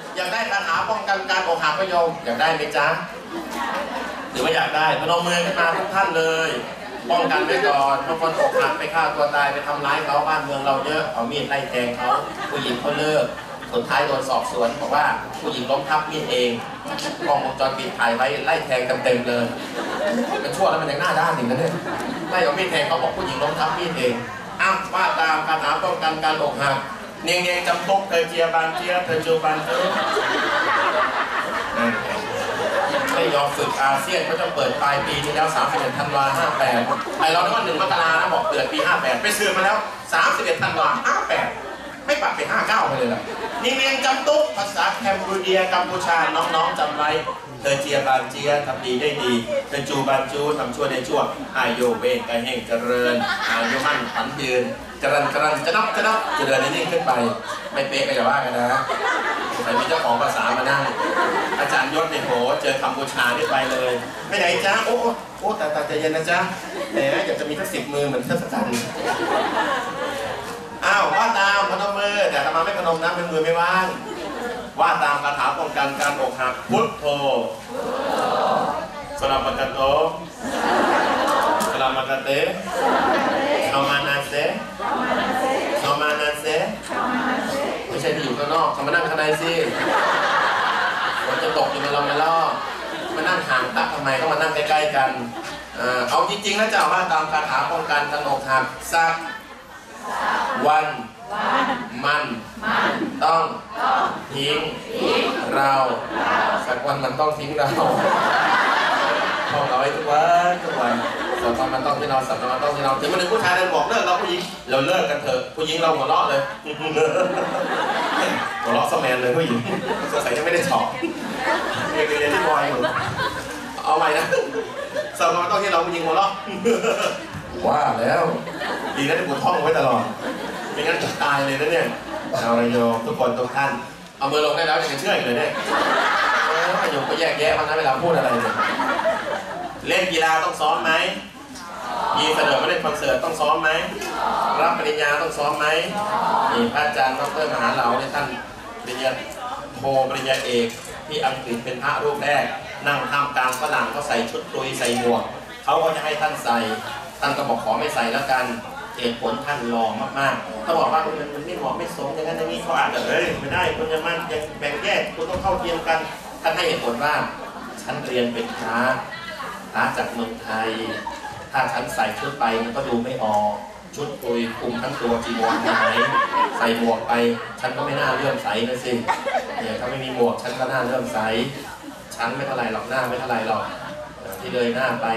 อยากได้คาถาป้องกันการอกหักพโยมอยากได้ไหมจ๊ะหรือว่าอยากได้พนมมือขึ้นมาทุกท่านเลยป้องกันไว้ก่อนบางคนอกหักไปฆ่าตัวตายไปทำร้ายเขาบ้านเมืองเราเยอะเอามีดไล่แทงเขาผู้หญิงเขาเลิกสุดท้ายโดนสอบสวนบอกว่าผู้หญิงล้มทับมีดเองกล้องวงจรปิดถ่ายไว้ไล่แทงเต็มเลยมันชั่วแล้วมันยังหน้าด้านอีกนะเนี่ยไล่เอามีดแทงเขาบอกผู้หญิงล้มทับมีดเองอ้าวว่าตามคาถาป้องกันการอกหักเนียงเนียงจำตุกเธอเจียบานเจียเธอจูบานเธอไม่ยอมฝึกอาเซียนเขาจะเปิดปลายปีที่แล้ว31 ธันวา 58ไอเราคิดว่า1 มกรานะบอกเปิดปี 58ไปซื้อมาแล้ว31 ธันวา 58ไม่ปรับเป็น59ไปเลยล่ะนี่เนียงจำตุกภาษาแคมบูเดียกัมพูชาน้องๆจำไว้เธอเจียบานเจียทำดีได้ดีเธอจูบานจูทำชั่วได้ชั่วอายุเวกกระเฮงเจริญอายุมั่นผันยืนจะรันจะนับจะเดินนิ่งขึ้นไปไม่เป๊ะก็อย่าว่ากันนะแต่มีเจ้าของภาษามานั่งอาจารย์ยศในโหเจอกัมพูชาได้ไปเลยไม่ไหนจ้าโอ้แต่ใจเย็นนะจ๊ะแหมอยากจะมีทั้ง10 มือเหมือนเทศกาลอ้าวว่าตามพนมมือแต่ทำไมไม่พนมนะเป็นมือไม่ว่างว่าตามคาถาป้องกันการอกหักพุทโธสลามัตโตสลามัตเตนอมานาเซนอมานาเซไม่ใช่ที่อยู่ข้างนอกเขามานั่งข้างในสิฝนจะตกอยู่มาล่อมานั่งห่างตักทำไมต้องมานั่งใกล้ๆกันเอาจริงๆนะเจ้าว่าตามคาถาป้องกันการอกหักสักวันมันต้องทิ้งเราสักวันมันต้องทิ้งเราท่องเอาไว้ทุกวันสักวันมันต้องที่เราสักวันมันต้องที่เราถึงวันหนึ่งผู้ชายเดินบอกเลิกเราผู้หญิงเราเลิกกันเถอะผู้หญิงเราหัวเราะเลยหัวเราะสแมนเลยผู้หญิงสงสัยจะไม่ได้ชอบเรียนที่บอยเอาใหม่นะสักวันมันต้องที่เราผู้หญิงหัวเราะว่าแล้วดีนะที่ผมท่องไว้ตลอดไม่งั้นจะตายเลยนะเนี่ยเอาเลยโยมทุกคนทุกท่านเอามือลงได้แล้วจะเชื่ออีกเลยเนี่ยโยมก็แยกแยะมันนะเวลาพูดอะไรเนี่ยเล่นกีฬาต้องซ้อมไหมยีเสนอมาเล่นคอนเสิร์ตต้องซ้อมไหมรับปริญญาต้องซ้อมไหมนี่พระอาจารย์ดร.มหาเหลาเนี่ยท่านปริญญาโทปริญญาเอกที่อังกฤษเป็นพระรูปแรกนั่งท่ามกลางฝรั่งก็ใส่ชุดตุยใส่หมวกเขาก็จะให้ท่านใส่ท่านก็บอกขอไม่ใส่แล้วกันเหตุผลท่านรอมากๆถ้าบอกว่ามันไม่เหมาะไม่สมอย่างนั้นอย่างนี้เขาอาจจะไม่ได้คุณจะมันยังแบ่งแยกคุณต้องเข้าเทียมกันท่านให้เหตุผลว่าฉันเรียนเป็นพระจากเมืองไทยถ้าฉันใส่ชุดไปมันก็ดูไม่ออกชุดปุยคุมทั้งตัวจีวรหายใส่หมวกไปฉันก็ไม่น่าเลื่อมใสนะสิเนี่ยถ้าไม่มีหมวกฉันก็น่าเลื่อมใสฉันไม่เท่าไรหรอกหน้าไม่เท่าไรหรอกที่เลยหน้าไป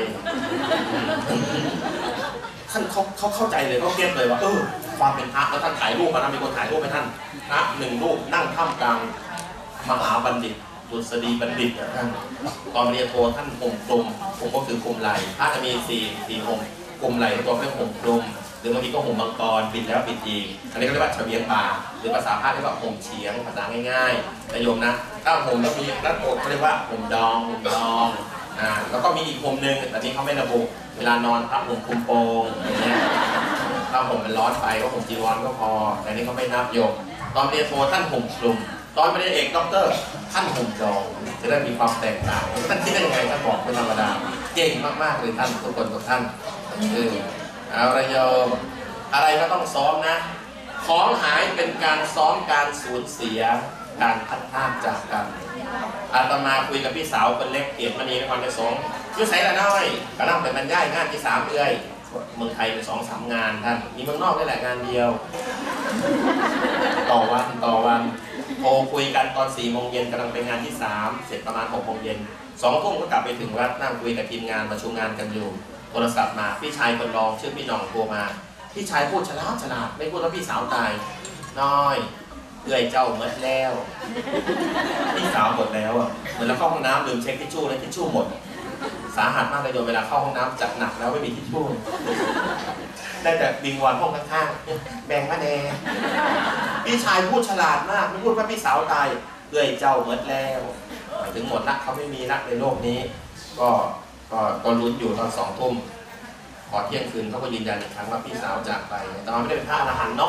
ท่านเขาเข้าใจเลยเขาเก็ตเลยว่าความเป็นพระแล้วท่านถ่ายรูปมานะมีคนถ่ายรูปให้ท่านพระ1 รูปนั่งท่ามกลางมหาบัณฑิตดุษฎีบัณฑิตท่านตอนปริญญาโทท่านห่มกลมผมก็คือกลมไหลพระจะมี4 ห่มกลมไหลตัวเรียกห่มกลมหรือบางทีก็ห่มมังกรปิดแล้วปิดอีกอันนี้ก็เรียกว่าเฉวียงบ่าหรือภาษาพระเรียกว่าห่มเฉียงภาษาง่ายๆนะโยมนะถ้าห่มแล้วมีรัดอกเขาเรียกว่าห่มดองแล้วก็มีอีกห่มหนึ่งแต่นี้เขาไม่ระบุเวลานอนพระห่มคลุมโปงอย่างเงี้ยถ้าห่มมันร้อนไปก็ห่มจีวรก็พอแต่นี้เขาไม่นับโยมตอนปริญญาโทท่านห่มคลุมตอนปริญญาเอกด็อกเตอร์ท่านห่มดองจะได้มีความแตกต่างท่านคิดได้ยังไงท่านบอกเป็นธรรมดาเก่งมากๆเลยท่านทุกคนทุกท่านเอาละโยมอะไรก็ต้องซ้อมนะของหายเป็นการซ้อมการสูญเสียการพัดพากจากกันอาตมาคุยกับพี่สาวคนเล็กเกียรติมณีนครปฐมยุ่งใส่ละน้อยกำลังเป็นบรรยายงานที่3 เดือนเมืองไทยเป็น2-3 งานท่านมีเมืองนอกนี่แหละงานเดียวต่อวันโทรคุยกันตอน4 โมงเย็นกำลังไปงานที่3เสร็จประมาณ6 โมงเย็น2 ทุ่มก็กลับไปถึงวัดนั่งคุยกับทีมงานประชุมงานกันอยู่โทรศัพท์มาพี่ชายคนรองชื่อพี่หน่องโทรมาพี่ชายพูดฉลาดไม่พูดว่าพี่สาวตายน้อยเอื่อยเจ้าหมดแล้วพี่สาวหมดแล้วอ่ะเหมือนเราเข้าห้องน้ำลืมเช็คทิชชู่แล้วทิชชู่หมดสาหัสมากเลยโดยเวลาเข้าห้องน้ำจัดหนักแล้วไม่มีทิชชู่ได้แต่วิงวอนห้องข้างๆแบ่งมาแน่พี่ชายพูดฉลาดมากไม่พูดว่าพี่สาวตายเอื่อยเจ้าหมดแล้วถึงหมดละเขาไม่มีละในโลกนี้ก็ลุ้นอยู่ตอน2 ทุ่มพอเที่ยงคืนเขาก็ยืนยันอีกครั้งว่าพี่สาวจากไปแต่มันไม่ได้เป็นพระอรหันต์เนาะ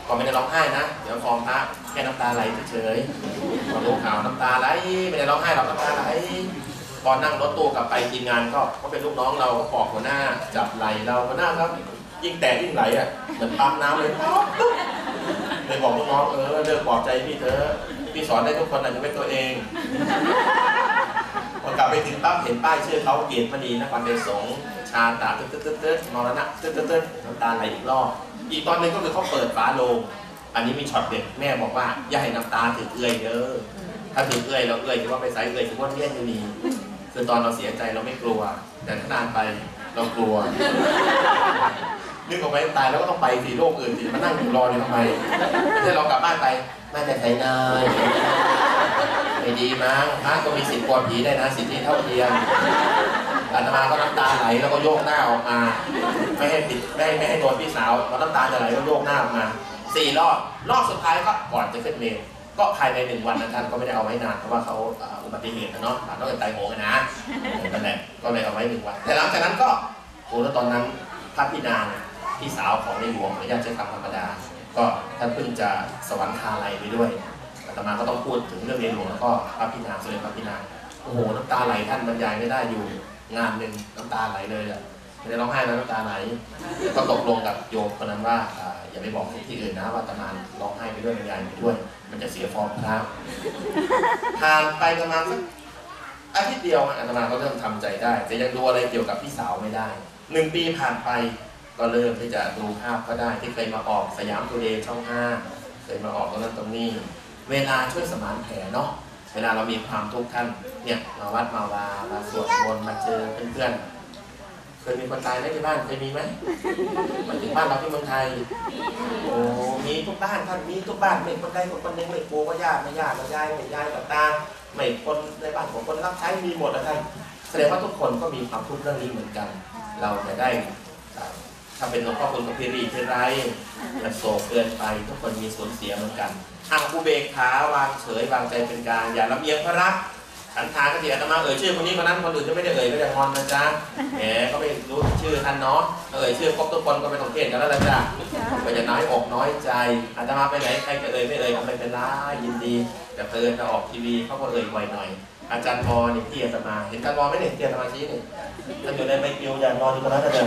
ก็ไม่ได้ร้องไห้นะเดี๋ยวฟ้องพระแค่น้ำตาไหลเฉยๆพอรู้ข่าวน้ำตาไหลไม่ได้ร้องไห้หรอกน้ำตาไหลตอนนั่งรถตู้กลับไปทีมงานก็เป็นลูกน้องเราก็บอกหัวหน้าจับไหลเราหัวหน้าครับยิ่งแตกยิ่งไหลอ่ะเหมือนปั๊มน้ำเลยเลยบอกลูกน้องเลิกปลอบใจพี่เถอะพี่สอนได้ทุกคนนะจะเป็นตัวเองพอกลับไปถึงปั๊บเห็นป้ายชื่อเขาเกียรติมณีนครเบศงชาตาตึ๊ดมรณะตึ๊ดน้ำตาไหลอีกรอบอีกตอนนึงก็คือเขาเปิดฝาโลงอันนี้มีช็อตเด็ดแม่บอกว่าอย่าให้น้ำตาถึงเอื้อยเด้อถ้าถึงเอื้อยเราเอื้อยถือว่าไปใส่เอื้อยถือว่าเลี้ยนอยู่นี่คือตอนเราเสียใจเราไม่กลัวแต่ถ้านานไปเรากลัวนึกออกไหมตายแล้วก็ต้องไปสิโลกอื่นสิมานั่งอยู่รออยู่ทำไมไม่ใช่เรากลับบ้านไปแม่แต่ใส่นายไม่ดีมั้งพระก็มีสิทธิ์กลัวผีได้นะสิทธิเท่าเทียมอาตมาก็น้ำตาไหลแล้วก็โยกหน้าออกมาไม่ให้ติดไม่ให้โดนพี่สาวพอน้ำตาจะไหลก็โยกหน้าออกมา4 รอบสุดท้ายก็ก่อนจะขึ้นเมนก็ภายใน1 วันนะท่านก็ไม่ได้เอาไว้นานเพราะว่าเขาอุบัติเหตุนะเนาะต้องเกิดตายโหงนะนั่นแหละก็เลยเอาไว้1 วันแต่หลังจากนั้นก็แล้วตอนนั้นพระพี่นางพี่สาวของในหลวงขออนุญาตใช้คำธรรมดาก็ท่านเพิ่งจะสวรรคาลัยไปด้วยอาตมาก็ต้องพูดถึงเรื่องในหลวงแล้วก็พระพี่นางสมเด็จพระพี่นางโอ้โหน้ำตาไหลท่านบรรยายไม่ได้อยู่งานหนึ่งน้ำตาไหลเลยอ่ะไม่ได้ร้องไห้นะน้ำตาไหลก็ตกลงกับโยมคนนั้นว่าอย่าไปบอกที่อื่นนะว่าอาตมาร้องไห้ไปด้วยบรรยายไปด้วยมันจะเสียฟอร์มพระผ่านไปประมาณสักอาทิตย์เดียวอาตมาก็เริ่มทำใจได้แต่ยังดูอะไรเกี่ยวกับพี่สาวไม่ได้1 ปีผ่านไปก็เริ่มที่จะดูภาพก็ได้ที่เคยมาออกสยามทูเดย์ช่อง 5เคยมาออกตรงนั้นตรงนี้เวลาช่วยสมานแผลเนาะเวลาเรามีความทุกข์ท่านเนี่ยมาวัดมาวามาสวดมนต์มาเจอเพื่อนๆเคยมีคนตายไหมที่บ้านเคยมีไหมมาถึงบ้านเราที่เมืองไทยโอ้มีทุกบ้านท่านมีทุกบ้านไม่คนใดคนหนึ่งไม่กลัวว่าญาติไม่ญาติไม่ยายกับตาไม่คนในบ้านของคนรับใช้มีหมดนะท่านแสดงว่าทุกคนก็มีความทุกข์เรื่องนี้เหมือนกันเราจะได้ถ้าเป็นหลวงพ่อคุณกับพี่รีที่ไรจะโศกเกินไปทุกคนมีสูญเสียเหมือนกันทางอุเบกขาวางเฉยวางใจเป็นกลางอย่าลำเอียงพระรักฉันทาก็ดีอาตมาชื่อคนนี้คนนั้นคนอื่นจะไม่ได้ก็จะงอนนะจ๊ะแหมก็ไม่รู้ชื่อท่านเนาะชื่อครบทุกคนก็ไม่ต้องเทศกันแล้วละจ้ะก็จะน้อยอกน้อยใจอาตมาไปไหนใครจะไม่ก็ไม่เป็นไรยินดีแต่เพลินจะออกทีวีเขาก็บ่อยหน่อยอาจารย์พอนี่พี่อาตมาเห็นอาจารย์พอไม่เห็นเตียนอาตมาชี้นี่ท่านอยู่ในไมค์คิวอย่างนอนอยู่ตรงนั้นนะเดิม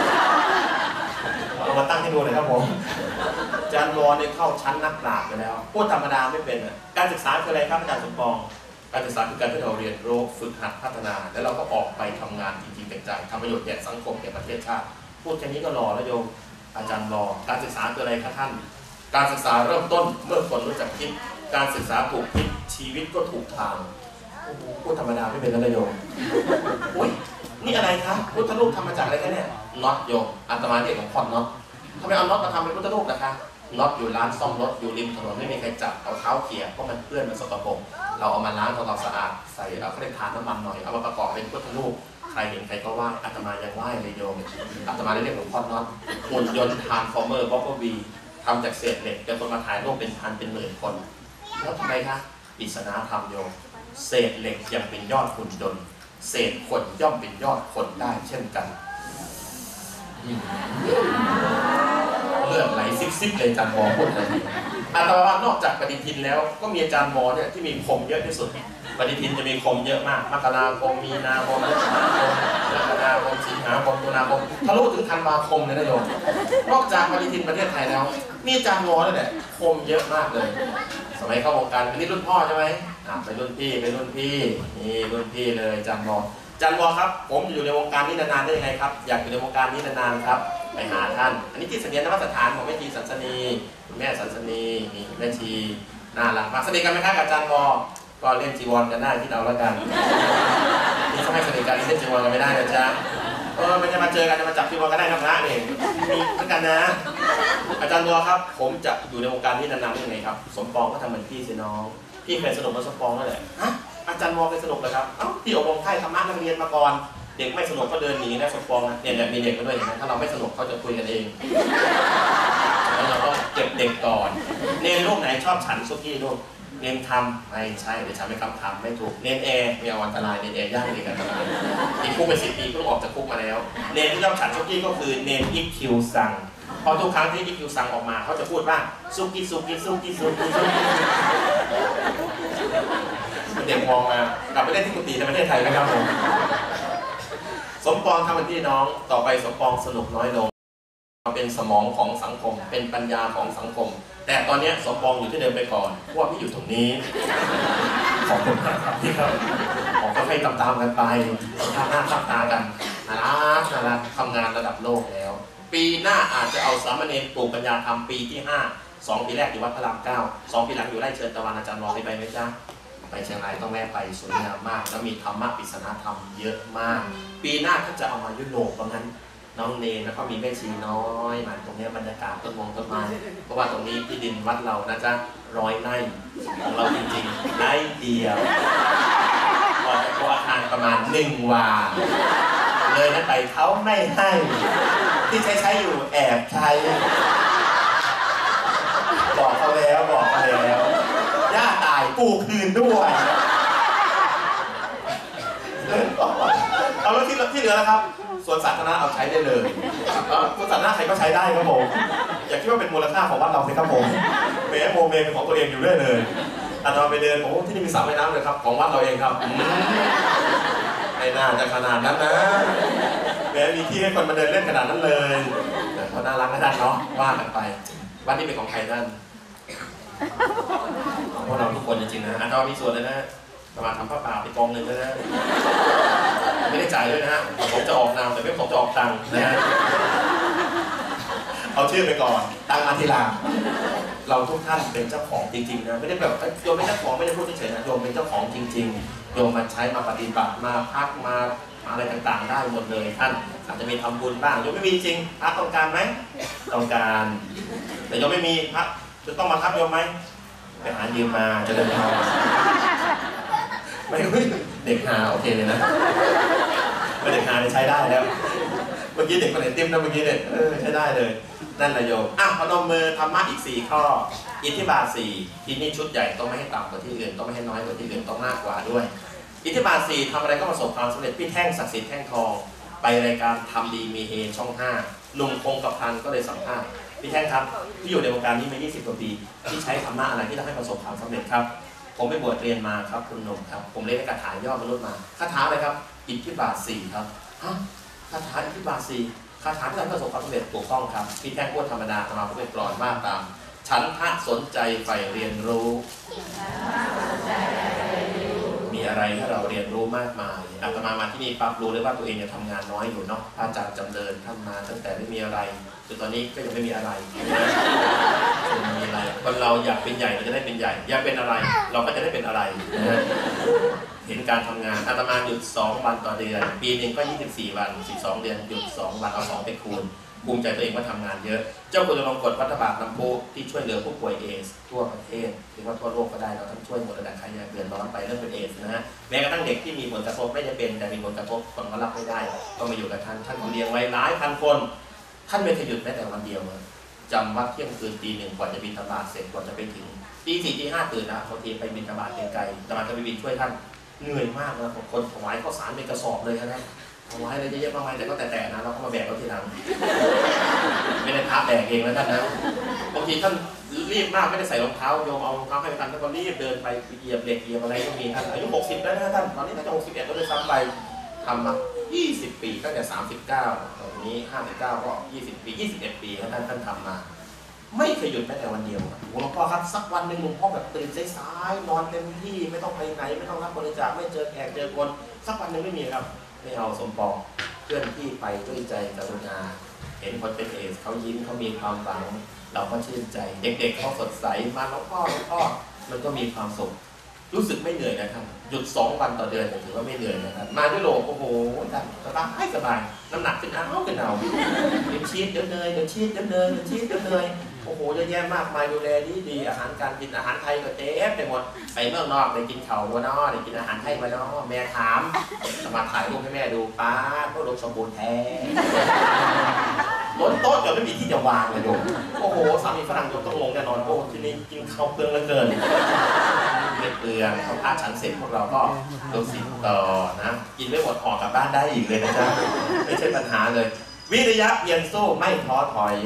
เอามาตั้งให้ดูเลยครับผมอาจารย์พอเนี่ยเข้าชั้นนักปราชญ์ไปแล้วพูดธรรมดาไม่เป็นการศึกษาคืออะไรครับอาจารย์สมปองการศึกษาคือการที่เราเรียนรู้ฝึกหัดพัฒนาแล้วเราก็ออกไปทำงานจริงๆเป็นใจทำประโยชน์แก่สังคมแก่ประเทศชาติพูดแค่นี้ก็รอแล้วโยมอาจารย์รอการศึกษาคืออะไรครับท่านการศึกษาเริ่มต้นเมื่อคนรู้จักคิดการศึกษาถูกคิดชีวิตก็ถูกทางพูดธรรมดาไม่เป็นแล้วโยมอุ้ยนี่อะไรครับพุทธรูปทำมาจากอะไรกันเนี่ยน็อตโยมอาตมาเรียกของพ่อน็อตทำไมเอาน็อตมาทำเป็นพุทธรูปนะคะน็อตอยู่ร้านซ่อมรถอยู่ริมถนนไม่มีใครจับเอาเท้าเขี่ยเพราะมันเปื้อนมันสกปรกเราเอามาล้างทำความสะอาดใส่เขาเรียกทานน้ำมันหน่อยเอามาประกอบเป็นพุทธรูปใครเห็นใครก็ไหว้อาตมายังไหว้เลยโยมอาตมาเรียกหลวงพ่อน็อตหุ่นยนต์ทรานส์ฟอร์เมอร์บ็อกเกอร์บีทำจากเศษเหล็กจะคนมาถ่ายรูปเป็นพันเป็นหมื่นคนแล้วทำไมคะปริศนาธรรมโยมเศษเหล็กยังเป็นยอดหุ่นยนต์เศษคนย่อมเป็นยอดคนได้เช่นกันเลือดไหลซิบๆเลยอาจารย์หมอพูดอะไรอาตมานอกจากปฏิทินแล้วก็มีอาจารย์หมอเนี่ยที่มีคมเยอะที่สุดปฏิทินจะมีคมเยอะมากมกราคมมีนาคมพฤษภาคมกรกฎาคมสิงหาคมตุลาคมทะลุถึงธันวาคมเลยนะโยมนอกจากปฏิทินประเทศไทยแล้วมีอาจารย์หมอเลยแหละคมเยอะมากเลยสมัยเข้าวงการอันนี้รุ่นพ่อใช่ไหมไปรุ่นพี่นี่รุ่นพี่เลยอาจารย์หมออาจารย์หมอครับผมอยู่ในวงการนี้นานๆได้ยังไงครับอยากอยู่ในวงการนี้นานๆครับไปหาท่านอันนี้ที่สัญญาณสถานของแม่ชีสันสนีคุณแม่สันสนีนี่แม่ชีน่ารักมากสนิทกันไหมครับอาจารย์หมอก็เล่นจีวรกันได้ที่เราแล้วกันนี่เขาให้สนิทกันเล่นจีวรกันไม่ได้นะจ๊ะมันจะมาเจอกันจะมาจับจีวรกันได้นะพระนี่มีเหมือนกันนะอาจารย์หมอครับผมจะอยู่ในวงการนี้นานๆได้ยังไงครับสมปองก็ทำเหมือนพี่สิน้องพี่เคยสนุกกับสมปองนั่นแหละอาจารย์มอเคยสนุกเลยครับพี่อบรมค่ายธรรมะนักเรียนมาก่อนเด็กไม่สนุกก็เดินหนีนะสมปองนะเนี่ยมีเด็กมาด้วยนะถ้าเราไม่สนุกเขาจะคุยกันเองแล้วเราต้องเก็บเด็กก่อนเนรลูกไหนชอบฉันซุกี้ลูกเนรทำไม่ใช่เดี๋ยวฉันไม่ทำไม่ถูกเนรไม่เอาอันตรายเนรย่างเด็กอันตรายติดคุกไป10 ปีก็ต้องออกจากคุกมาแล้วเนรที่ชอบฉันซุกี้ก็คือเนรอีคิวซังพอทุกครั้งที่อีคิวสั่งออกมาเขาจะพูดว่าซุกี้ซุกี้ซุกี้ซุกี้ซุกี้เด็กมองมากลับไปเล่นที่กุฏิในประเทศไทยนะครับผมสมปองทำเป็นพี่น้องต่อไปสมปองสนุกน้อยลงเป็นสมองของสังคมเป็นปัญญาของสังคมแต่ตอนนี้สมปองอยู่ที่เดิมไปก่อนพวกพี่อยู่ตรงนี้ขอบคุณครับพี่ครับผมก็ให้ตามๆกันไปทำหน้าทับตากันน่ารักทำงานระดับโลกแล้วปีหน้าอาจจะเอาสามเณรปลูกปัญญาธรรมปีที่5 2 ปีแรกอยู่วัดพระราม9 2 ปีหลังอยู่ไร่เชิญตะวันอาจารย์วอไปไหมจ๊ะไปเชียงรายต้องแวะไปสวยงามมากแล้วมีธรรมะปริศนาธรรมเยอะมากปีหน้าก็จะเอามายุโรปเพราะงั้นน้องเนนแล้วก็มีแม่ชีน้อยมาตรงนี้บรรยากาศต้นไม้เพราะว่าตรงนี้ที่ดินวัดเรานะจ๊ะ100 ไร่ของเราจริงๆไร่เดียวออกจากตัวอาคารประมาณ1 วาเลยนะไปเขาไม่ให้ที่ใช้อยู่แอบใช้บอกเขาแล้วย่าตายปูคืนด้วยเอาแล้วที่เหลือแล้วครับส่วนสาธารณะเอาใช้ได้เลยส่วนสาธารณะใครก็ใช้ได้ครับผมอย่าคิดว่าเป็นมูลค่าของวัดเราเลยครับผมแม้โมเมนเป็นของตัวเองอยู่เรื่อยเลยอาจารย์ไปเดินโอ้ที่นี่มีสระว่ายน้ำเลยครับของวัดเราเองครับไม่น่าจะขนาดนั้นนะแม้มีที่ให้คนมาเดินเล่นขนาดนั้นเลยแต่เขาน่ารักนะท่านเนาะว่ากันไปวัดนี้เป็นของใครท่านของพวกเราทุกคนจริงๆนะอาจารย์มีส่วนเลยนะประมาณทำผ้าป่าไปกองหนึ่งเลยนะไม่ได้จ่ายด้วยนะฮะผมจะออกนามแต่ไม่ผมจะออกตังค์นะฮะเอาชื่อไปก่อนตังค์มาทีหลังเราทุกท่านเป็นเจ้าของจริงๆนะไม่ได้แบบโยมเป็นเจ้าของไม่ได้พูดเฉยๆนะโยมเป็นเจ้าของจริงๆโยมมาใช้มาปฏิบัติมาพักมาอะไรต่างๆได้หมดเลยท่านอาจจะมีทำบุญบ้างโยมไม่มีจริงพระต้องการไหมต้องการแต่โยมไม่มีพระจะต้องมาทับโยมไหมไปหายืมมาจะเดินทางไม่เด็กหาโอเคเลยนะไม่เด็กหาใช้ได้แล้วเมื่อกี้เด็กคนไหนติ้มนะเมื่อกี้เนี่ยใช้ได้เลยนั่นแหละโยมพนมมือธรรมะอีก4 ข้ออิทธิบาท 4ที่นี่ชุดใหญ่ต้องไม่ให้ต่ำกว่าที่อื่นต้องไม่ให้น้อยกว่าที่อื่นต้องมากกว่าด้วยอิทธิบาท 4ทำอะไรก็ประสบความสำเร็จพี่แท่งศักดิ์สิทธิ์แท่งทองไปรายการทำดีมีเฮช่อง5หนุ่มคงกับพันก็เลยสัมภาษณ์พี่แท่งครับที่อยู่ในวงการนี้มา20 กว่าปีที่ใช้ธรรมะอะไรที่ทำให้ประสบความสำเร็จครับผมไปบวชเรียนมาครับคุณหนุ่มครับผมเรียนคาถาย่อมนุษย์มาคาถาอะไรครับอิทธิบาท 4ครับคาถาอิทธิบาท 4คาถาที่ทำให้ประสบความสำเร็จถูกต้องครับพี่แท่งพูดธรรมดามาพูดเป็นกลอนว่าตามฉันทะสนใจใฝ่เรียนรู้มีอะไรให้เราเรียนรู้มากมายอาตมาที่นี่ปั๊บรู้เลยว่าตัวเองเนี่ยทำงานน้อยอยู่เนาะอาจารย์จำเริญท่านมาตั้งแต่ไม่มีอะไรจนตอนนี้ก็ยังไม่มีอะไรคนเราอยากเป็นใหญ่เราจะได้เป็นใหญ่อยากเป็นอะไรเราก็จะได้เป็นอะไรนะเห็นการทำงานอาตมาหยุด2 วันต่อเดือนปีนึงก็24 วัน12 เดือนหยุด2 วันเอา2ไปคูณภูมิใจตัวเองว่าทำงานเยอะเจ้าคุณจะลองกดวัฒบาทน้ำพุที่ช่วยเหลือผู้ป่วยเอสทั่วประเทศหรือว่าทั่วโลกก็ได้เราท่านช่วยหมดเลยใครอยากเดือดร้อนไปเรื่องเป็นเอสนะฮะแม้กระทั่งเด็กที่มีผลกระทบไม่ได้เป็นแต่มีผลกระทบคนก็รับไม่ได้ก็มาอยู่กับท่านเลี้ยงไว้หลายพันคนท่านไม่เคยหยุดแม้แต่วันเดียวจำวัดเที่ยงคืนตี 1กว่าจะบิณฑบาตเสร็จกว่าจะไปถึงตี 4 ตี 5ตื่นนะบางทีไปบิณฑบาตไกลๆแต่มาจะไปบินช่วยท่านเหนื่อยมากนะคนถวายข้าวสารเป็นกระสอบเลยนะถวายอะไรเยอะๆมากมายแต่ก็แต่นะเราก็มาแบกเราทีหลังไม่ได้พระแบกเองแล้วท่านนะบางทีท่านรีบมากไม่ได้ใส่รองเท้าโยมเอารองเท้าให้ท่านแล้วก็รีบเดินไปเหยียบเหล็กเหยียบอะไรก็มีท่านอายุ60แล้วนะท่านตอนนี้น่าจะ61ก็เลยซ้ำไปทำมา20 ปีตั้งแต่39ตอนนี้59ก็20 ปี21 ปีท่านทำมาไม่เคยหยุดแม้แต่วันเดียวหลวงพ่อครับสักวันหนึ่งหลวงพ่อแบบตื่นสายๆนอนเต็มที่ไม่ต้องไปไหนไม่ต้องรับบริจาคไม่เจอแขกเจอคนสักวันหนึ่งไม่มีครับไม่เอาสมปองเพื่อนที่ไปด้วยใจกรุณาเห็นคนเป็นเอสเขายิ้มเขามีความหวังเราก็ชื่นใจเด็กๆเขาสดใสมาหลวงพ่อมันก็มีความสุขรู้สึกไม่เหนื่อยนะครับหยุด2 วันต่อเดือนถือว่าไม่เหนื่อยนะครับมาด้วยโลกโอ้โหสบายน้ำหนักขึ้นเอาเดี๋ยวชีสเดี๋ยวเนยเดี๋ยวชีสเดี๋ยวเนยเดี๋ยวชีสเดี๋ยวเนยโอ้โหเยอะแยะมากมายดูแลดีอาหารการกินอาหารไทยก็เจ๊ไปหมดไปเมืองนอกได้กินเข่าวัวนอได้กินอาหารไทยวัวนอแม่ถามมาถ่ายรูปให้แม่ดูป้าพวกลูกสมบูรณ์แท้ล้นโต๊ะจนไม่มีที่จะวางเลยโยมโอ้โหสามีฝรั่งโยมต้องลงแน่นอนโอ้ที่นี่กินข้าวเปลืองเหลือเกินเปลืองเขาพาฉันเสร็จพวกเราก็ดูสิต่อนะกินไม่หมดออกกลับบ้านได้อีกเลยนะจ๊ะไม่ใช่ปัญหาเลยวิวิริยะเพียรสู้ไม่ท้อถอย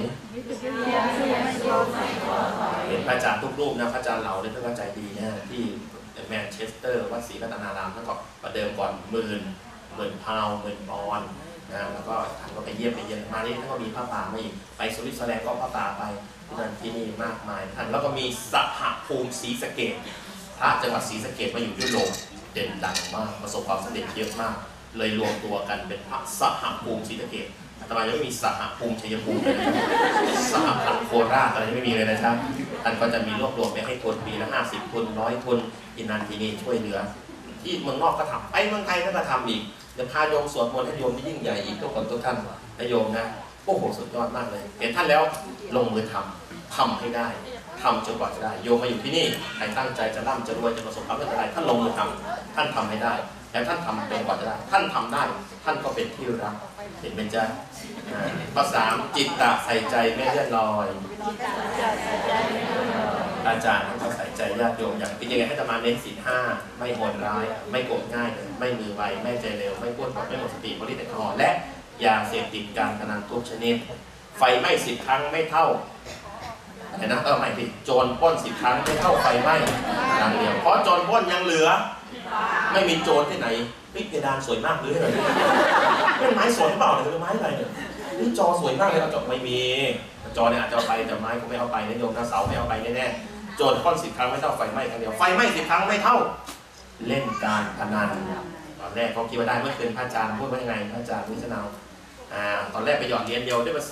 เห็นพระอาจารย์ทุกรูปนะพระอาจารย์เหล่าเนี่ยท่านก็ใจดีนะที่แมนเชสเตอร์วัดศรีรัตนารามท่านก็ประเดิมก่อนหมื่นพาวหมื่นปอนด์นะแล้วก็ท่านก็ไปเยี่ยมมานี่ท่านก็มีผ้าป่ามาอีกไปสวิตเซอร์แลนด์ก็ผ้าป่าไปนั่นที่นี่มากมายท่านแล้วก็มีสหภูมิศรีสะเกษพระจังหวัดศรีสะเกษมาอยู่ยุโรปเด่นดังมากประสบความสำเร็จเยอะมากเลยรวมตัวกันเป็นพระสหภูมิศรีสะเกษอาตมายังไม่มีสหภูมิชัยภูมิเลยนะครับสหพันธ์โคราชอะไรไม่มีเลยนะครับท่านก็จะมีรวบรวมไปให้ทุนปีละ50 ทุน100 ทุนอินันทีนี้ช่วยเหลือที่เมืองนอกก็ทำไปเมืองไทยก็ทำอีกเดี๋ยวพาโยมสวดมนต์ให้โยมที่ยิ่งใหญ่อีกทุกคนทุกท่านนะโยมนะโอ้โหสุดยอดมากเลยเห็นท่านแล้วลงมือทำให้ได้ทำจนกว่าจะได้โยมมาอยู่ที่นี่ใครตั้งใจจะร่ำจะรวยจะประสบความสำเร็จอะไรท่านลงมือทำท่านทำให้ได้แล้วท่านทำเป็นกว่าจะได้ท่านทำได้ท่านก็เป็นที่รักเห็นไหมจ๊ะข้อ 3จิตตะใส่ใจไม่เลื่อนลอยอาจารย์ก็ใส่ใจญาติโยมอย่างเป็นยังไงให้อาตมาเน้นศีล 5ไม่โหดร้ายไม่โกรธง่ายไม่มือไวไม่ใจเร็วไม่พูดปดไม่หมดสติบริสุทธิ์แอลกอฮอล์และยาเสพติดการพนันทุกชนิดไฟไหม้10 ครั้งไม่เท่าเห็นนะใหม่ผิดโจรปล้น10 ครั้งไม่เท่าไฟไหม้ครั้งเดียวเพราะโจรปล้นยังเหลือไม่มีโจรที่ไหนพิเพดานสวยมากหรืออะไรเป็นไม้สวยหรือเปล่าหรือไม้อะไรเนี่ยนี่จอสวยมากเลยเราจอไม่มีจอเนี่ยอาจจะเอาไปแต่ไม้ก็ไม่เอาไปนะโยมนะเสาไม่เอาไปแน่ๆโจรปล้น10 ครั้งไม่เท่าไฟไหม้ครั้งเดียวไฟไหม้10 ครั้งไม่เท่าเล่นการพนันตอนแรกเขาคิดว่าได้เมื่อคืนพระอาจารย์พูดว่ายังไงพระอาจารย์วิชนาตอนแรกไปหยอดเหรียญเดียวได้มา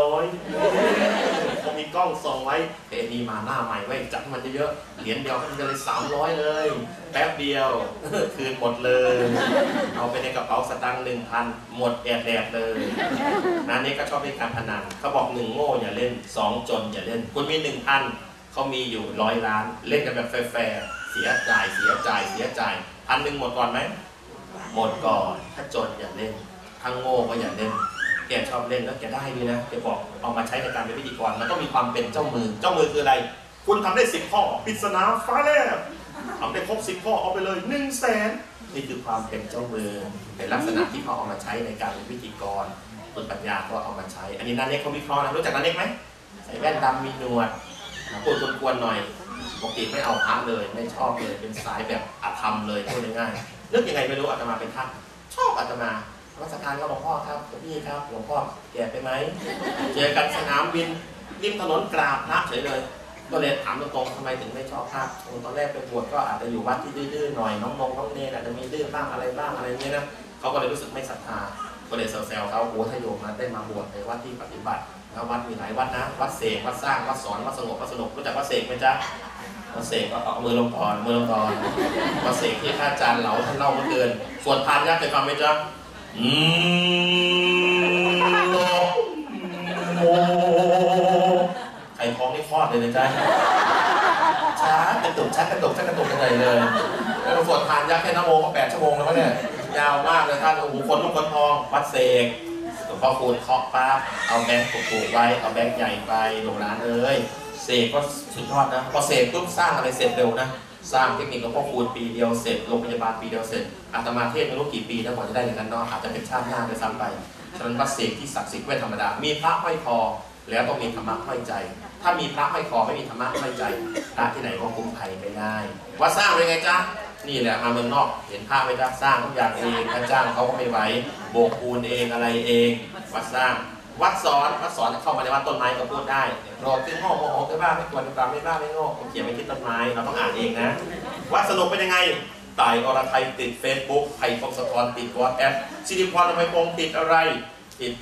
300เขามีกล้องส่องไว้เอ็นี่มาหน้าใหม่ไว้จัดมันเยอะเหรียญเดียวมันจะเลย300เลยแป๊บเดียวคืนหมดเลยเอาไปในกระเป๋าสตางค์ 1,000 หมดแดดเลยนั่นนี่ก็ชอบเล่นการพนันเขาบอก1โง่อย่าเล่น2จนอย่าเล่นคุณมี 1,000เขามีอยู่100 ล้านเล่นกันแบบแฟร์เสียจ่าย1,000หมดก่อนไหมหมดก่อนถ้าจนอย่าเล่นทั้งโง่ก็อย่าเล่นแกชอบเล่นแล้วแกได้ด้วยนะแกบอกเอามาใช้ในการเป็นพิธีกรมันต้องมีความเป็นเจ้ามือคืออะไรคุณทำได้10 ข้อปริศนาฟ้าแลบทำได้ครบ10 ข้อเอาไปเลย100,000นี่คือความเป็นเจ้ามือเป็นลักษณะที่เขาเอามาใช้ในการเป็นพิธีกรคุณปัญญาก็เอามาใช้อันนี้นันเน็กเขาวิเคราะห์นะรู้จักนันเน็กไหมใส่แว่นดำมีหนวดพูดกวนๆหน่อยปกติไม่เอาพระเลยไม่ชอบเลยเป็นสายแบบอธรรมเลยพูดง่ายๆนึกยังไงไม่รู้อาตมาเป็นท่านชอบอาตมาวัสการก็หลวงพ่อครับพี่ครับหลวงพ่อแก่ไปไหมเจอกันสนามบินริมถนนกราบพระเฉยเลยก็เลยถามตรงๆทำไมถึงไม่ชอบพระตอนแรกไปบวชก็อาจจะอยู่วัดที่ดื้อๆหน่อยน้องเนรอาจจะมีดื้อบ้างอะไรเงี้ยนะเขาก็เลยรู้สึกไม่ศรัทธาก็เลยแซวเขาโอ้ถ้าโยมมาได้มาบวชในวัดที่ปฏิบัติแล้ววัดมีหลายวัดนะวัดเสกวัดสร้างวัดสอนวัดสงบรู้จักวัดเสกไหมจ๊ะวัดเสกก็เอามือลงก่อนวัดเสกที่พระอาจารย์เหลาท่านเล่าเมื่อคืนส่วนพานยักษ์เคยฟังไหมจ๊ะใครท้องนี่คลอดเลยนะจ๊ะช้ากระตุกยังไงเลยแล้วสวดทานยักษ์แค่นโมก็8 ชั่วโมงแล้วก็เนี่ยยาวมากเลยท่านโอ้โหคนลูกคนทองวัดเสกหลวงพ่อคูณเคาะปั๊บเอาแบงค์ผูกไว้เอาแบงค์ใหญ่ไปหลวงร้านเสกก็สุดยอดนะพอเสกปุ๊บสร้างอะไรเสร็จเร็วนะสร้างเทคนิคหลวงพ่อคูณปีเดียวเสร็จโรงพยาบาลปีเดียวเสร็จอาตมาเทศไม่รู้กี่ปีแล้วกว่าจะได้อย่างนั้นเนาะอาจจะเป็นชาติหน้าไปซ้ำไปฉะนั้นวัดเสกที่ศักดิ์สิทธิ์ไม่ธรรมดามีพระห้อยคอแล้วต้องมีธรรมะห้อยใจถ้ามีพระห้อยคอไม่มีธรรมะห้อยใจพระที่ไหนก็คุ้มภัยไม่ได้วัดสร้างเป็นไงจ๊ะนี่แหละมาเมืองนอกเห็นภาพไหมจ๊ะสร้างทุกอย่างเองพระจ้างเขาก็ไม่ไหวโบกปูนเองอะไรเองวัดสร้างวัดสอนเข้ามาในวัดต้นไม้ก็พูดได้โปรดขึ้นห้องโมโหไม่บ้าไม่กวนไม่บ้าไม่โง่ผมเขียนไว้ที่ต้นไม้เราต้องอ่านเองนะวัดสนุกเป็นยังไงต่ายอรไทยติด Facebook ไผ่พงศธรติดWhatsAppสิริพรทำไมพงติดอะไรติด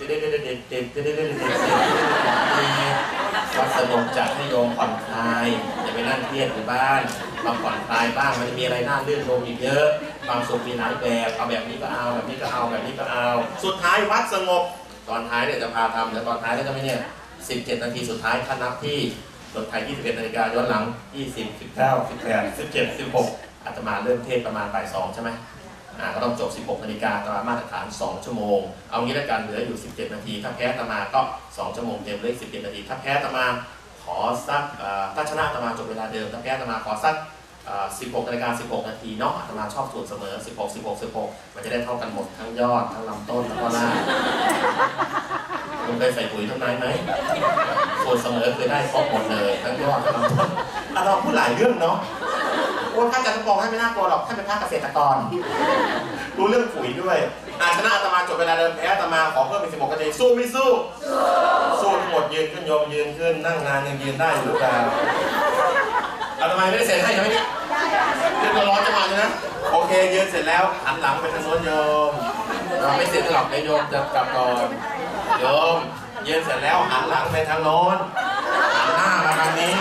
วัดสนุกจัดให้โยมผ่อนคลายอย่าไปนั่งเครียดอยู่บ้านมาผ่อนคลายบ้างมันจะมีอะไรน่าลื่นลมอีกเยอะความสุขมีหลายแบบเอาแบบนี้ก็เอาแบบนี้ก็เอาสุดท้ายวัดสงบตอนท้ายเนี่ยจะพาทำแต่ตอนท้ายก็จะไม่เนี่ย17 นาทีสุดท้ายท่านนับที่ตอนไทย21 นาฬิกาย้อนหลัง20 19 18 17 16อาตมาเริ่มเทศประมาณบ่าย 2ใช่ไหมก็ต้องจบ16 นาฬิกาตามมาตรฐาน2 ชั่วโมงเอางี้แล้วกันเหลืออยู่17 นาทีถ้าแพ้อาตมาก็2 ชั่วโมงเต็มเลย17 นาทีถ้าแพ้อาตมาขอสักถ้าชนะอาตมาจบเวลาเดิมถ้าแพ้อาตมาขอสัก16 นาฬิกา 16 นาทีเนาะอาตมาชอบสูตรเสมอ16 มันจะได้เท่ากันหมดทั้งยอดทั้งลำต้นแล้วก็หน้าคุณเคยใส่ปุ๋ยต้นไม้ไหมส่วนเสมอคือได้ครบหมดเลยทั้งยอดทั้งลำต้นเราพูดหลายเรื่องเนาะว่าพระอาจารย์บอกให้ไม่น่ากลัวหรอกท่านเป็นพระเกษตรกรรู้เรื่องปุ๋ยด้วยชนะอาตมาจบเวลาเดินแพ้อาตมาขอเพิ่มเป็น16 นาทีสู้ไม่สู้สู้หมดยืนขึ้นโยมยืนขึ้นนั่งนานยังยืนได้อยู่หรือเปล่าอาตมาไม่ได้เสร็จให้ใช่ไหมเนี่ยเดี๋ยวร้อนจะมาเลยนะโอเคยืนเสร็จแล้วหันหลังไปทางโน้นโยมเราไม่เสร็จหรอกโยมจะกลับก่อนโยมยืนเสร็จแล้วหันหลังไปทางโน้นหันหน้ามาทางนี้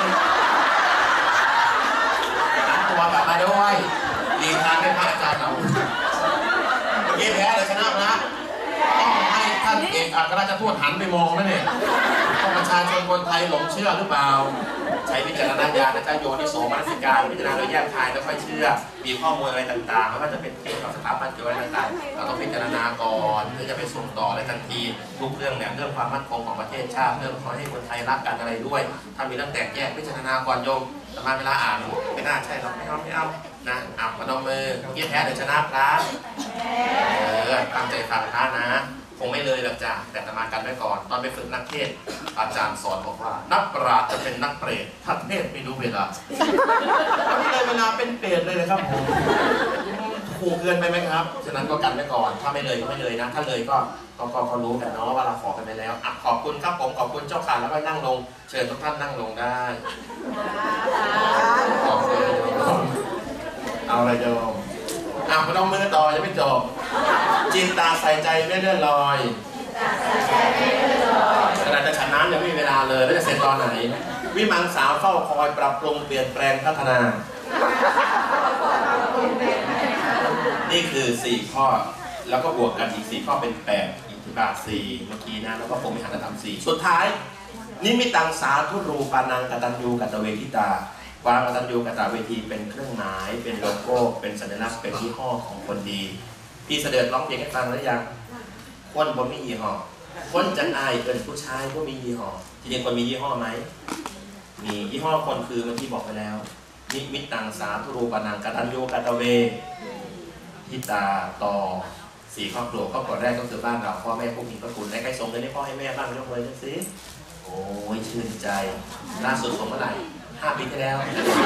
หันตัวกลับมาด้วยดีทางให้พระอาจารย์เราเมื่อกี้แพ้เลยชนะนะต้องให้ท่านเอกอัครราชทูตหันไปมองนะเนี่ยประชาชนคนไทยหลงเชื่อหรือเปล่าใช้วิจารณญาณนะจ๊ะโยนิโสมนสิการพิจารณาโดยแยกคายแล้วค่อยเชื่อมีข้อมูลอะไรต่างๆไม่ว่าจะเป็นเกี่ยวกับสถาบันเกี่ยวกับอะไรต่างๆเราต้องพิจารณาก่อนเพื่อจะไปส่งต่ออะไรทันทีทุกเรื่องเนี่ยเรื่องความมั่นคงของประเทศชาติเรื่องขอให้คนไทยรักกันอะไรด้วยถ้ามีเรื่องแตกแยกพิจารณาก่อนโยมสมาเวลาอ่านไม่น่าใช่หรอกไม่เอานะอับมาดมมือเกี่ยแพ้เดี๋ยวชนะครับตั้งใจฟังท่านนะคงไม่เลยหรอกจ้ะแต่ตมากันไว้ก่อนตอนไปฝึกนักเทศอาจารย์สอนบอกว่านักปราชญ์จะเป็นนักเปรตถ้าเทศไม่รู้เวลาตอนนี้เลยเวลาเป็นเปรตเลยนะครับผมขู่เกินไปไหมครับฉะนั้นก็กันไว้ก่อนถ้าไม่เลยก็ไม่เลยนะถ้าเลยก็รู้กันเนาะว่าเราขอกันไปแล้วขอบคุณครับผมขอบคุณเจ้าค่ะแล้วก็นั่งลงเชิญทุกท่านนั่งลงได้ขอบคุณเอาอะไรโยมพนมมือต่อยังไม่จบจิตตาใส่ใจไม่เลื่อนลอยขณะจะฉันน้ำยังไม่มีเวลาเลยแล้วจะเสร็จตอนไหนวิมังสาวเฝ้าคอยปรับปรุงเปลี่ยนแปลงพัฒนานี่คือ4ข้อแล้วก็บวกกันอีก4ข้อเป็น8อิทธิบาท4เมื่อกี้นะแล้วก็ผมมีหันธรรม4สุดท้ายนิมิตังสาธุรูปานังกตัญญูกตเวทิตาความกตัญญูกตเวทีเป็นเครื่องหมายเป็นโลโก้เป็นสัญลักษณ์เป็นยี่ห้อของคนดีพี่เสด็จร้องเพลงให้ฟังหรือยังคนบ่มียี่ห้อคนจันอายเป็นผู้ชายก็มียี่ห้อจริงๆคนมียี่ห้อไหมมียี่ห้อคนคือเมื่อกี้บอกไปแล้วนิมิตังสาธุรูปานังกตัญญูกตเวทิตาต่อ4ครอบครัวแรกก็คือบ้านเราพ่อแม่ผู้มีพระคุณและใครส่งเงินให้พ่อให้แม่บ้างยกมือขึ้นสิโอ้ยชื่นใจล่าสุดส่งเมื่อไหร่5 ปีที่แล้ว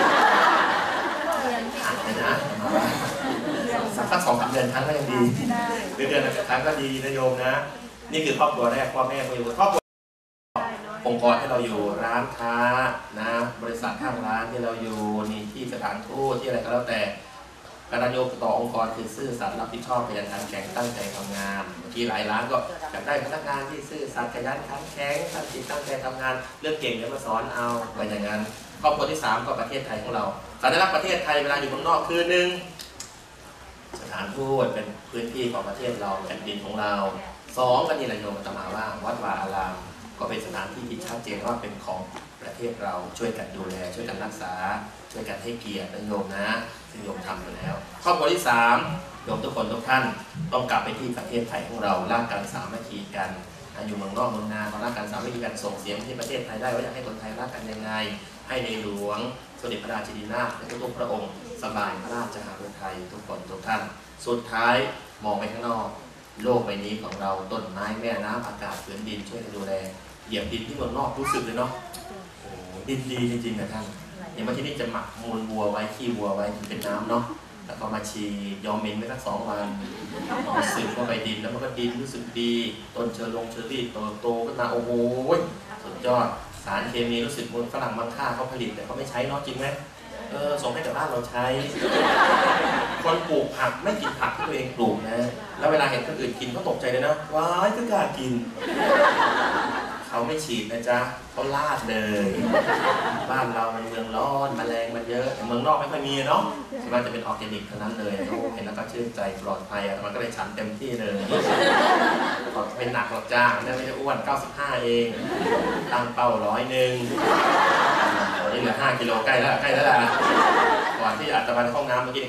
นะสัก2-3 เดือนครั้งก็ยังดีเดือนละครั้งก็ดีนะโยมนะนี่คือครอบครัวแรกพ่อแม่ผู้อยู่ครอบครัวองค์กรที่เราอยู่ร้านค้านะบริษัทห้างร้านที่เราอยู่นี่ที่สถานทูตที่อะไรก็แล้วแต่กตัญญูต่อองค์กรคือซื่อสัตย์รับผิดชอบขยันขันแข็งตั้งใจทำงานเมื่อกี้หลายร้านก็อยากได้พนักงานที่ซื่อสัตย์ขยันขันแข็งตั้งใจทำงานเรื่องเก่งเดี๋ยวมาสอนเอาไปอย่างนั้นครอบครัวที่3ก็ประเทศไทยของเราสัญลักษณ์ประเทศไทยเวลาอยู่ข้างนอกคือ1สถานทูตเป็นพื้นที่ของประเทศเราแผ่นดินของเรา2ก็นี่แหละโยมอาตมาว่าวัดวาอารามก็เป็นสถานที่ที่ชัดเจนว่าเป็นของประเทศเราช่วยกันดูแลช่วยกันรักษาช่วยกันให้เกียรติโยมนะซึ่งโยมทำอยู่แล้วครอบครัวที่3โยมทุกคนทุกท่านต้องกลับไปที่ประเทศไทยของเรารักกันสามัคคีกันอยู่เมืองนอกเมืองนารักกันสามัคคีกันส่งเสียงที่ประเทศไทยได้ว่าอยากให้คนไทยรักกันยังไงให้ในหลวงสมเด็จพระราชินีนาถและทุกพระองค์สบายพระราชหฤทัยทุกคนทุกท่านสุดท้ายมองไปข้างนอกโลกใบนี้ของเราต้นไม้แม่น้ำอากาศพื้นดินช่วยกันดูแลเหยียบดินที่เมืองนอกรู้สึกเลยเนาะโอ้ดินดีจริงๆนะท่านอย่างว่าที่นี่จะหมักมูลวัวไว้ขี้วัวไว้เป็นน้ำเนาะแล้วก็มาชียอมเมนไว้สัก2 วันซึมเข้าไปดินแล้วมันก็ดินรู้สึกดีต้นเชอรี่โตขึ้นมาโอ้โหสุดยอดสารเคมีรู้สึกเหมือนฝรั่งบางค่าเขาผลิตแต่เขาไม่ใช้เนาะจริงไหมส่งให้กับบ้านเราใช้คนปลูกผักไม่กินผักที่ตัวเองปลูกนะแล้วเวลาเห็นคนอื่นกินเขาตกใจเลยนะว้ายก็กล้ากินเขาไม่ฉีดนะจ๊ะเขาลาดเลยบ้านเรามันเมืองร้อนแมลงมันเยอะแต่เมืองนอกไม่ค่อยมีเนาะส่วนมากจะเป็นออร์แกนิกเท่านั้นเลยโอ้เห็นแล้วก็ชื่นใจปลอดภัยมันก็เลยฉันเต็มที่เลยเป็นหนักหรอกจ้าไม่ได้อ้วน95เองตั้งเป้า100นี่เหลือ5 กิโลใกล้แล้วล่ะก่อนที่อาจจะไปห้องน้ำเมื่อกี้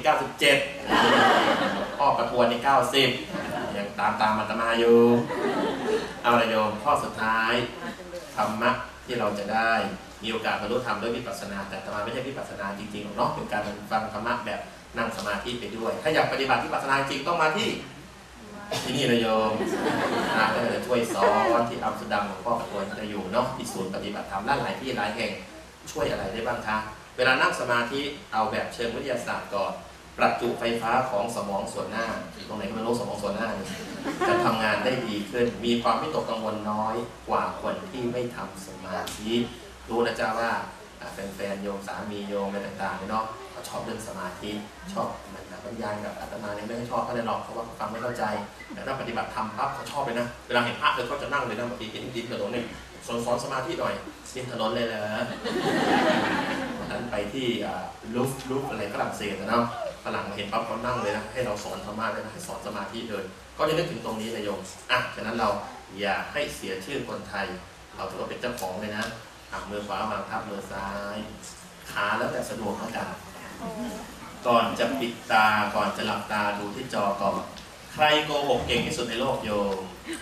97ข้อกระทวนนี่90ยังตามอาตมาอยู่เอาละโยมข้อสุดท้ายธรรมะที่เราจะได้มีโอกาสบรรลุธรรมด้วยวิปัสสนาแต่ธรรมะไม่ใช่วิปัสสนาจริงๆหรอกเป็นการฟังธรรมะแบบนั่งสมาธิไปด้วยถ้าอยากปฏิบัติวิปัสสนาจริงต้องมาที่ที่นี่นะโยมนะก็จะช่วยสอนที่อัมสเตอร์ดัมหลวงพ่อควรจะอยู่เนาะที่ศูนย์ปฏิบัติธรรมหลายที่หลายแห่งช่วยอะไรได้บ้างคะเวลานั่งสมาธิเอาแบบเชิงวิทยาศาสตร์ก่อนประจุไฟฟ้าของสมองส่วนหน้าตรงไหนก็ไม่รู้สมองส่วนหน้านี่จะทำงานได้ดีขึ้นมีความวิตกกังวลน้อยกว่าคนที่ไม่ทำสมาธิรู้นะจ๊ะว่าแฟนๆโยมสามีโยมอะไรต่างๆเนาะเขาชอบเรื่องสมาธิชอบมันบรรยายกับอาตมาเนี่ยไม่ชอบเขาเลยหรอกเพราะว่าฟังไม่เข้าใจแต่ถ้าปฏิบัติธรรมปั๊บเขาชอบเลยนะเวลาเห็นภาพเลยเขาจะนั่งเลยนะบางทีเห็นดินถนนเนี่ยสอนสมาธิหน่อยดินถนนเลยเหรอวันนั้นไปที่ลูฟอะไรฝรั่งเศสนะเนาะฝรั่งมาเห็นปั๊บเขานั่งเลยนะให้เราสอนธรรมะเลยนะให้สอนสมาธิเลยก็จะนึกถึงตรงนี้นะโยมฉะนั้นเราอย่าให้เสียชื่อคนไทยเราถือว่าเป็นเจ้าของเลยนะมือขวาวางทับมือซ้ายขาแล้วแต่สะดวกแล้วกันก่อนจะปิดตาก่อนจะหลับตาดูที่จอก่อนใครโกหกเก่งที่สุดในโลกโยม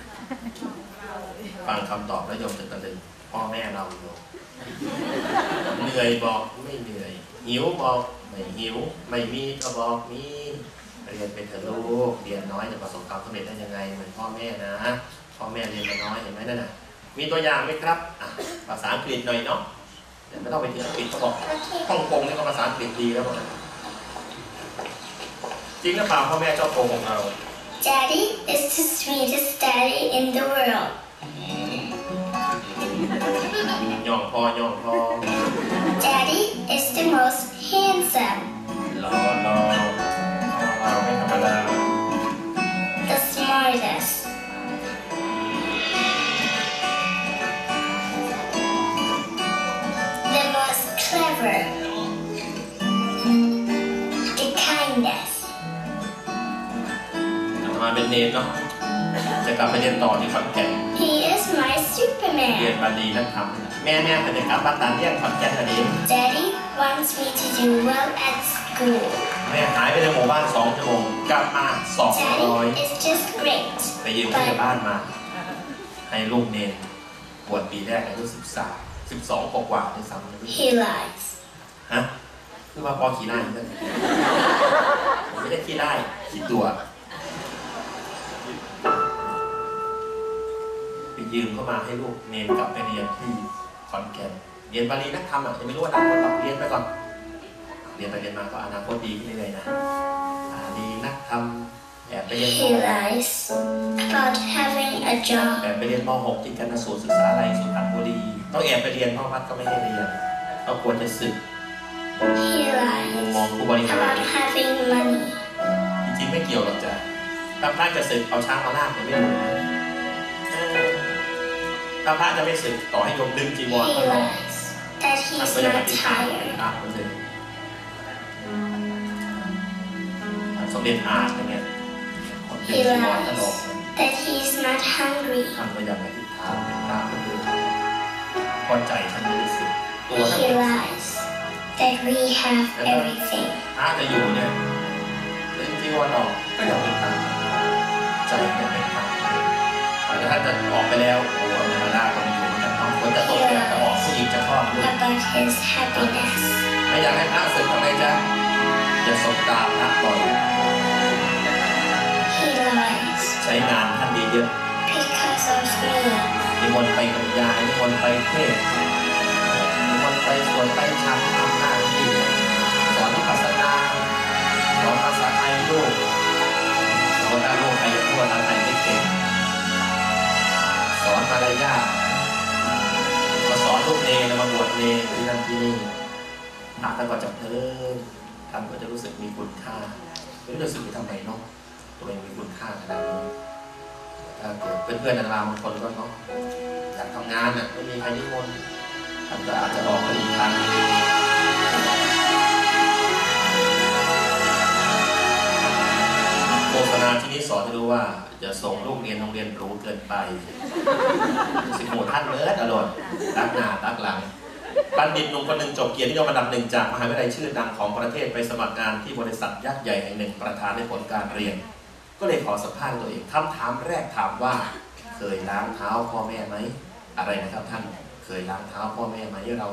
ฟังคำตอบแล้วโยมจะตะลึงพ่อแม่เราโยมเหนื่อยบอกไม่เหนื่อยหิวบอกไม่หิวไม่มีก็บอกมีเรียนเป็นเถอะลูกเรียนน้อยจะประสบความสำเร็จได้ยังไงเหมือนพ่อแม่นะพ่อแม่เรียนมาน้อยเห็นไหมนั่นน่ะมีตัวอย่างไหมครับภาษาอังกฤษหน่อยเนาะเดี๋ยวไม่ต้องไปถึงอังกฤษเขาบอกฮ่องกงนี่ก็ภาษาอังกฤษดีแล้วจริงหรือเปล่าพ่อแม่ชอบโกหกเรา Daddy is the sweetest daddy in the world ย่องพอย่องพอ Daddy is the most handsome รอเราไม่ธรรมดา the smartest the most clever the kindest มาเป็นเนรเนาะจะกลับไปเรียนต่อที่ขอนแก่น He is my เรียน Superman บาลีนักธรรมแม่จะกลับบ้านตาเรียกขอนแก่นกันเอง Daddy wants me to do well at school แม่หายไปในหมู่บ้าน2 ชั่วโมงกลับมา200 Daddy is just great ไปยืมที่บ้านมาให้ลูกเนรบวชปีแรกอายุ12 กว่าที่ซ้ำ He lies ฮะคือว่าพอขี่ได้ใช่ไหมไม่ได้ขี่ได้ขี่ตัวไปยืมเข้ามาให้ลูกเนรกลับไปเรียนที่ขอนแก่นเรียนบาลีนักธรรมยังไม่รู้ว่าอนาคตหรอกเรียนไปก่อนเรียนไปเรียนมาก็อนาคตดีขึ้นเรื่อยๆนะบาลีนักธรรมแอบไปเรียน He lies about having a job แอบไปเรียนม.6 ที่คณะศึกษาอะไรสุพรรณบุรีต้องแอบไปเรียนเพราะวัดก็ไม่ให้เรียนเขาควรจะสึก He lies มองผู้บริหาร about having money จริงๆไม่เกี่ยวหรอกจ้ะถ้าพระจะสึกเอาช้างมาลากจะไม่รู้ถ้าพระจะไม่สึกต่อให้โยมดึงจีวร He ก็รอ lies that ท่าน he's ก็ยังป not ฏิบัติ tired มันเลยสมเด็จอาจอย่างเงี้ยคนดึง He จีวรท่านออก lies that he's not hungry ท่านก็ยังอธิษฐานเป็นพระก็คือพอใจท่านไม่ได้สึกตัวท่าน He เป็น lies that we have everything พระจะอยู่เนี่ยดึงจีวรออกก็ยังเป็นพระใจยังเป็นพระแต่ถ้าจะออกไปแล้วโอ้โหธรรมดาก็ไม่อยู่เหมือนกันฝนจะตกเนี่ยจะออกผู้หญิงจะคลอดลูก about his happiness ไม่อยากให้พระสึกทำไมจ๊ะอย่าสบตาพระบ่อย He lies ใช้งานท่านดีเยอะ because of me นิมนต์ไปกับยายนิมนต์ไปเทศน์นิมนต์ไปสวดไปชักทำหน้าที่สอนวิปัสสนาสอนภาษาไทยลูกสอนการลูกใครจะพูดภาษาไทยไม่เก่งสอนมารยาทมาสอนลูกเนรมาบวชเนรที่นั่นที่นี่ท่านก็จะท่านก็จะรู้สึกมีคุณค่าไม่รู้สึกทำไมเนาะตัวเองมีคุณค่าขนาดนี้ถ้าเกิดเพื่อนๆดาราบางคนก็เนาะอยากทำงานไม่มีใครนิมนต์ท่านก็อาจจะออกไปอีกทางโฆษณาที่นี้สอนให้รู้ว่าอย่าส่งลูกเรียนโรงเรียนหรูเกินไปสิโหท่านเลิศอร่อยตักหน้าตักหลังบัณฑิตหนุ่มคนหนึ่งจบเกียรตินิยมอันดับ 1จากมหาวิทยาลัยชื่อดังของประเทศไปสมัครงานที่บริษัทยักษ์ใหญ่แห่งหนึ่งประธานในผลการเรียนก็เลยขอสัมภาษณ์ตัวเองคำถามแรกถามว่าเคยล้างเท้าพ่อแม่ไหมอะไรนะครับท่านเคยล้างเท้าพ่อแม่ไหมเรา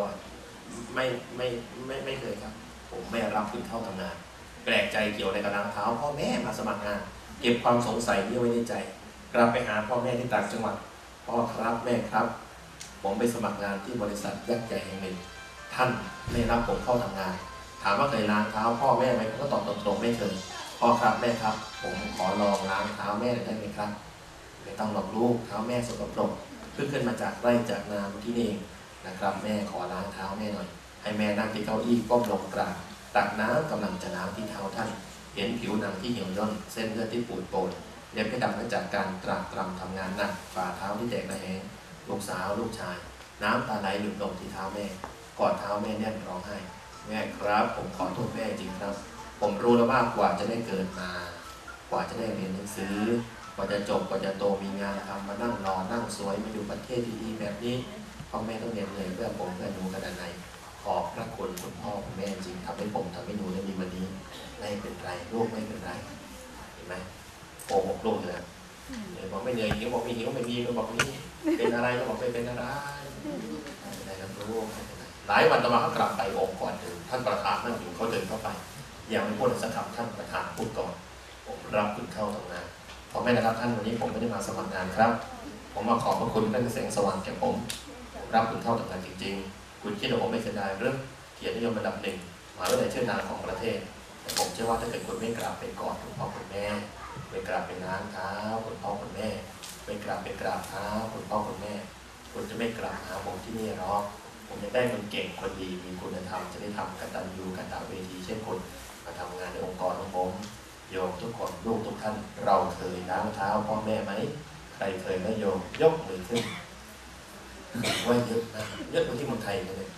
ไม่เคยครับผมไม่รับขึ้นเข้าทำงานแปลกใจเกี่ยวอะไรกับล้างเท้าพ่อแม่มาสมัครงานเก็บความสงสัยนี้ไว้ในใจกลับไปหาพ่อแม่ที่ต่างจังหวัดพ่อครับแม่ครับผมไปสมัครงานที่บริษัทยักษ์ใหญ่แห่งหนึ่งท่านไม่รับผมเข้าทำงานถามว่าเคยล้างเท้าพ่อแม่ไหมผมก็ตอบตรงๆไม่เคยพ่อครับแม่ครับผมขอลองล้างเท้าแม่ได้ไหมครับไม่ต้องหลอกลูกเท้าแม่สกปรกเพิ่งขึ้นมาจากไร่จากนาที่นี่เองนะครับแม่ขอล้างเท้าแม่หน่อยให้แม่นั่งที่เก้าอี้ก้มลงกราบตักน้ำกำลังจะล้างที่เท้าท่านเห็นผิวหนังที่เหี่ยวย่นเส้นเลือดที่ปูดโปนเล็บที่ดำมาจากการตรากตรำทำงานหนักฝ่าเท้าที่แตกระแหงลูกสาวลูกชายน้ำตาไหลหยุดลงที่เท้าแม่กอดเท้าแม่แน่นร้องไห้แม่ครับผมขอโทษแม่จริงครับผมรู้แล้วว่ากว่าจะได้เกิดมากว่าจะได้เรียนหนังสือกว่าจะจบกว่าจะโตมีงานทำมานั่งรอนั่งสวยมาอยู่ประเทศดีๆแบบนี้พ่อแม่ต้องเหน็ดเหนื่อยเพื่อผมเพื่อหนูขนาดไหนขอบพระคุณคุณพ่อคุณแม่จริงทำให้ผมทำให้หนูได้มีวันนี้ไม่เป็นไรลูกไม่เป็นไรเห็นไหมโกหกลูกเลยบอกไม่เหนื่อยหิวบอกไม่หิวไม่มีก็บอกนี่เป็นอะไรก็บอกไม่เป็นอะไรอะไรนะลูกหลายวันต่อมาเขากลับไปองค์ก่อนถึงท่านประธานนั่งอยู่เขาเดินเข้าไปยังไม่พูดสักคำท่านประธานพูดก่อนผมรับคุณเข้าทำงานขอแม่นะครับท่านวันนี้ผมไม่ได้มาสมัครงานครับผมมาขอบพระคุณท่านแสงสว่างแก่ผมรับคุณเข้าทำงานจริงๆคุณคิดว่าผมไม่เสียดายเรื่องเกียรตินิยมระดับหนึ่งมหาวิทยาลัยชื่อนามของประเทศแต่ผมเชื่อว่าถ้าเกิดคุณไม่กราบเป็นกอดคุณพ่อคุณแม่ไม่กราบเป็นล้างเท้าคุณพ่อคุณแม่ไม่กราบเป็นกราบเท้าคุณพ่อคุณแม่คุณจะไม่กราบหาผมที่นี่หรอกผมจะได้คนเก่งคนดีมีคุณธรรมจะได้ทำกตัญญูกตเวทีเช่นคุณมาทำงานในองค์กรของผมโยมทุกคนลูกทุกท่านเราเคยล้างเท้าพ่อแม่ไหมใครเคยไหมโยมยกมือขึ้นว่าเยอะนะเยอะกว่าที่เมืองไทยเลย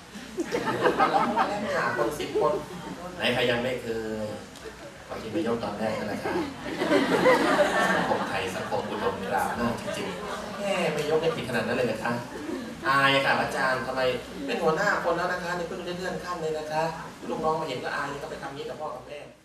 5 คน 10 คนไหนใครยังไม่เคยบางทีไปยกตอนแรกนั่นแหละครับสังคมไทยสังคมอุดมกราบหน้าจริงๆแค่ไม่ยกได้ผิดขนาดนั้นเลยนะคะอายค่ะอาจารย์ทำไมเป็นหัวหน้าคนแล้วนะคะนี่เพิ่งได้เลื่อนขั้นเลยนะคะลูกน้องมาเห็นก็อายก็ไปทำนี้กับพ่อกับแม่